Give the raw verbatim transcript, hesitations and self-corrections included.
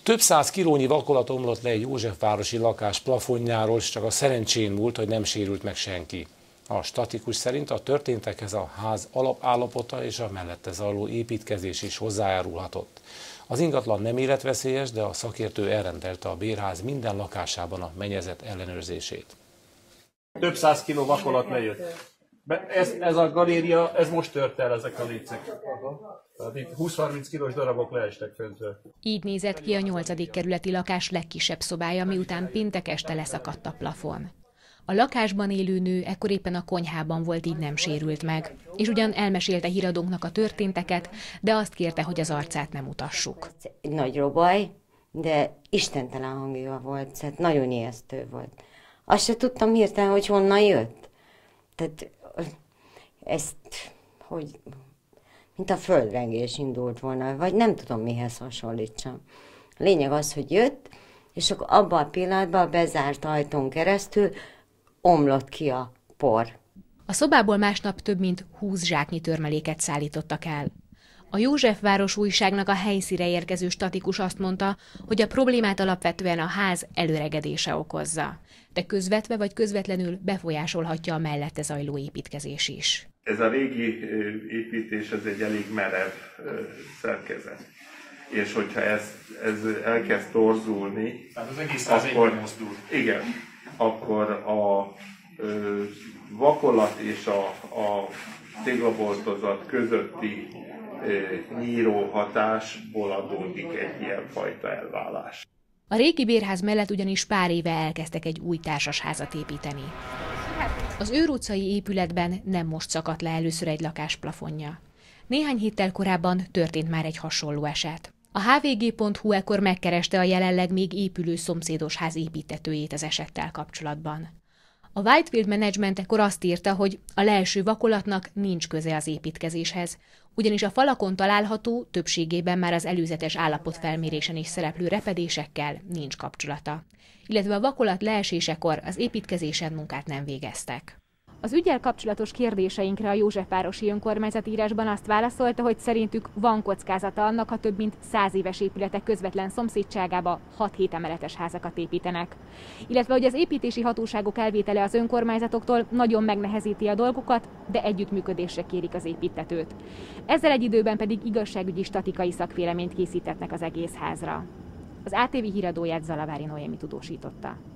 Több száz kilónyi vakolat omlott le egy józsefvárosi lakás plafonjáról, és csak a szerencsén múlt, hogy nem sérült meg senki. A statikus szerint a történtekhez a ház alapállapota és a mellette zajló építkezés is hozzájárulhatott. Az ingatlan nem életveszélyes, de a szakértő elrendelte a bérház minden lakásában a mennyezet ellenőrzését. Több száz kiló vakolat lejött. Ez, ez a galéria, ez most tört el, ezek a lécek. Tehát itt húsz-harminc kilós darabok leestek föntről. Így nézett ki a nyolcadik kerületi lakás legkisebb szobája, miután péntek este leszakadt a plafon. A lakásban élő nő ekkor éppen a konyhában volt, így nem sérült meg. És ugyan elmesélte híradónknak a történteket, de azt kérte, hogy az arcát nem mutassuk. Egy nagy robaj, de istentelen hangja volt, tehát nagyon ijesztő volt. Azt se tudtam hirtelen, hogy honnan jött. Tehát ezt, hogy mint a földrengés indult volna, vagy nem tudom mihez hasonlítsam. A lényeg az, hogy jött, és akkor abban a pillanatban a bezárt ajtón keresztül omlott ki a por. A szobából másnap több mint húsz zsáknyi törmeléket szállítottak el. A Józsefváros újságnak a helyszínre érkező statikus azt mondta, hogy a problémát alapvetően a ház előregedése okozza, de közvetve vagy közvetlenül befolyásolhatja a mellette zajló építkezés is. Ez a régi építés, ez egy elég merev szerkezet. És hogyha ez, ez elkezd torzulni, hát az egész akkor, igen, akkor a ö, vakolat és a, a téglaboltozat közötti ö, nyíró hatásból adódik egy ilyenfajta elválás. A régi bérház mellett ugyanis pár éve elkezdtek egy új társasházat építeni. Az Őr utcai épületben nem most szakadt le először egy lakás plafonja. Néhány héttel korábban történt már egy hasonló eset. A há vé gé pont hú ekkor megkereste a jelenleg még épülő szomszédos ház építtetőjét az esettel kapcsolatban. A Whitefield Management ekkor azt írta, hogy a leeső vakolatnak nincs köze az építkezéshez, ugyanis a falakon található, többségében már az előzetes állapotfelmérésen is szereplő repedésekkel nincs kapcsolata, illetve a vakolat leesésekor az építkezésen munkát nem végeztek. Az üggyel kapcsolatos kérdéseinkre a Józsefvárosi Önkormányzat írásban azt válaszolta, hogy szerintük van kockázata annak, ha több mint száz éves épületek közvetlen szomszédságába hat-hét emeletes házakat építenek. Illetve, hogy az építési hatóságok elvétele az önkormányzatoktól nagyon megnehezíti a dolgokat, de együttműködésre kérik az építtetőt. Ezzel egy időben pedig igazságügyi statikai szakvéleményt készítettek az egész házra. Az á té vé híradóját Zalavári Noémi tudósította.